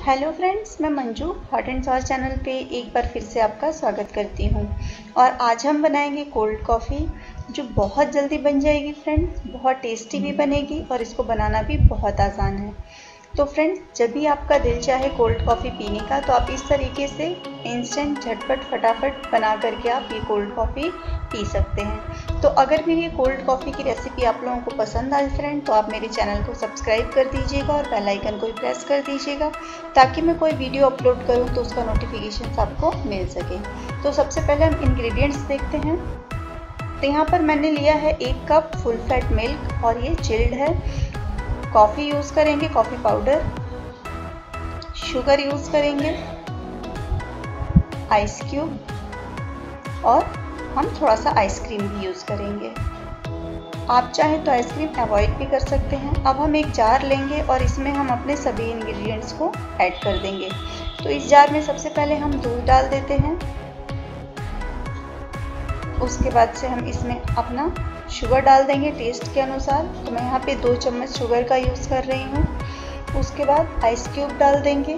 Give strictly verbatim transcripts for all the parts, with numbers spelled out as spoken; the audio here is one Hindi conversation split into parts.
हेलो फ्रेंड्स, मैं Manju hot and sauce channel पे एक बार फिर से आपका स्वागत करती हूँ। और आज हम बनाएंगे कोल्ड कॉफ़ी, जो बहुत जल्दी बन जाएगी फ्रेंड्स, बहुत टेस्टी भी बनेगी और इसको बनाना भी बहुत आसान है। तो फ्रेंड्स, जब भी आपका दिल चाहे कोल्ड कॉफ़ी पीने का, तो आप इस तरीके से इंस्टेंट झटपट फटाफट बना करके आप ये कोल्ड कॉफ़ी पी सकते हैं। तो अगर भी ये कोल्ड कॉफ़ी की रेसिपी आप लोगों को पसंद आए फ्रेंड, तो आप मेरे चैनल को सब्सक्राइब कर दीजिएगा और बेल आइकन को भी प्रेस कर दीजिएगा, ताकि मैं कोई वीडियो अपलोड करूं तो उसका नोटिफिकेशन आपको मिल सके। तो सबसे पहले हम इंग्रेडिएंट्स देखते हैं। तो यहाँ पर मैंने लिया है एक कप फुल फैट मिल्क और ये चिल्ड है। कॉफ़ी यूज़ करेंगे, कॉफ़ी पाउडर, शुगर यूज़ करेंगे, आइस क्यूब और हम थोड़ा सा आइसक्रीम भी यूज़ करेंगे। आप चाहें तो आइसक्रीम अवॉइड भी कर सकते हैं। अब हम एक जार लेंगे और इसमें हम अपने सभी इंग्रेडिएंट्स को ऐड कर देंगे। तो इस जार में सबसे पहले हम दूध डाल देते हैं। उसके बाद से हम इसमें अपना शुगर डाल देंगे टेस्ट के अनुसार। तो मैं यहाँ पे दो चम्मच शुगर का यूज़ कर रही हूँ। उसके बाद आइस क्यूब डाल देंगे।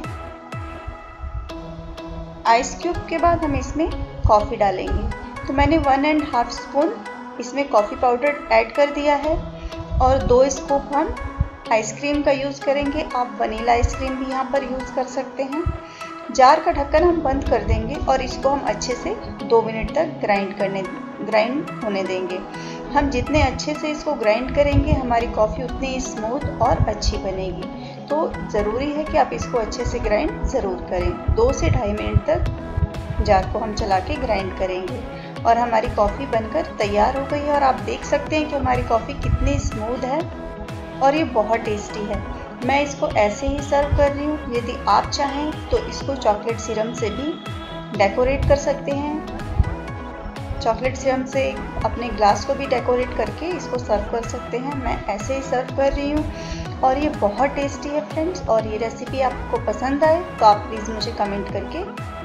आइस क्यूब के बाद हम इसमें कॉफ़ी डालेंगे। तो मैंने वन एंड हाफ स्पून इसमें कॉफ़ी पाउडर ऐड कर दिया है और दो स्कूप हम आइसक्रीम का यूज़ करेंगे। आप वनीला आइसक्रीम भी यहाँ पर यूज़ कर सकते हैं। जार का ढक्कन हम बंद कर देंगे और इसको हम अच्छे से दो मिनट तक ग्राइंड करने ग्राइंड होने देंगे। हम जितने अच्छे से इसको ग्राइंड करेंगे, हमारी कॉफ़ी उतनी स्मूथ और अच्छी बनेगी। तो ज़रूरी है कि आप इसको अच्छे से ग्राइंड ज़रूर करें। दो से ढाई मिनट तक जार को हम चला के ग्राइंड करेंगे और हमारी कॉफ़ी बनकर तैयार हो गई है। और आप देख सकते हैं कि हमारी कॉफ़ी कितनी स्मूथ है और ये बहुत टेस्टी है। मैं इसको ऐसे ही सर्व कर रही हूँ। यदि आप चाहें तो इसको चॉकलेट सिरप से भी डेकोरेट कर सकते हैं। चॉकलेट सिरप से अपने ग्लास को भी डेकोरेट करके इसको सर्व कर सकते हैं। मैं ऐसे ही सर्व कर रही हूँ और ये बहुत टेस्टी है फ्रेंड्स। और ये रेसिपी आपको पसंद आए तो आप प्लीज़ मुझे कमेंट करके